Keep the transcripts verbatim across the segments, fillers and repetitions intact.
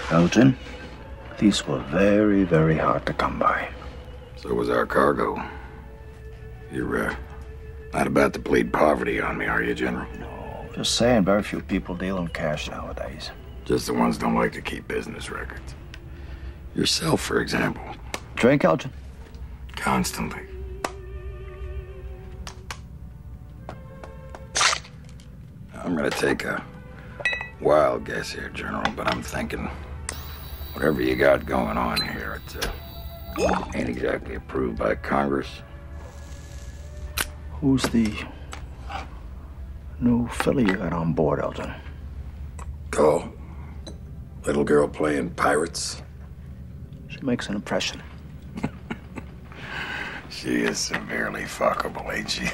Elgin, these were very, very hard to come by. So was our cargo. You're, uh, not about to plead poverty on me, are you, General? No, just saying, very few people deal in cash nowadays. Just the ones don't like to keep business records. Yourself, for example. Drink, Elgin? Constantly. I'm gonna take a wild guess here, General, but I'm thinking whatever you got going on here, it uh, ain't exactly approved by Congress. Who's the new filly you got on board, Elgin? Oh, little girl playing pirates. She makes an impression. She is severely fuckable, ain't she?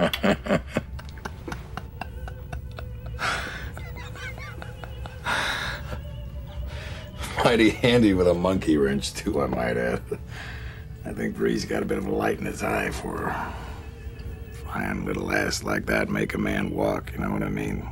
Mighty handy with a monkey wrench, too, I might add. I think Bree's got a bit of a light in his eye for her. Fine little ass like that make a man walk, you know what I mean?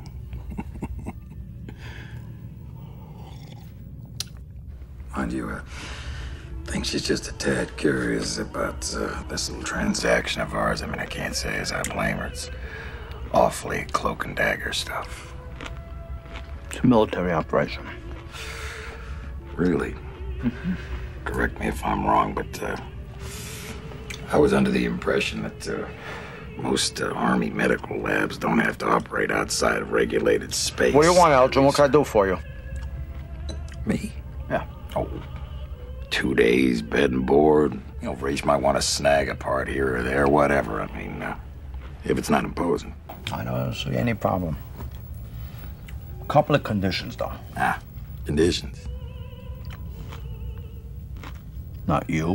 Mind you, I think she's just a tad curious about uh, this little transaction of ours. I mean, I can't say as I blame her. It's awfully cloak and dagger stuff. It's a military operation. Really? Mm-hmm. Correct me if I'm wrong, but uh, I was under the impression that uh, most uh, Army medical labs don't have to operate outside of regulated space. What do you want, Elgin? What can I do for you? Me? Yeah. Oh, two days, bed and board. You know, Reese might want to snag a part here or there, whatever. I mean, uh, if it's not imposing. I don't see any problem. A couple of conditions, though. Ah, conditions. Not you,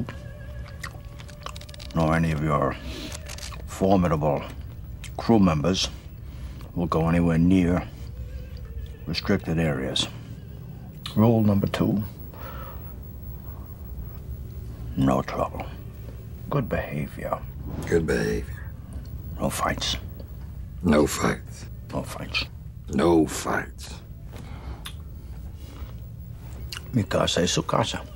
nor any of your formidable crew members will go anywhere near restricted areas. Rule number two, no trouble. Good behavior. Good behavior. No fights. No fights. No fights. No fights. Mi casa es su casa.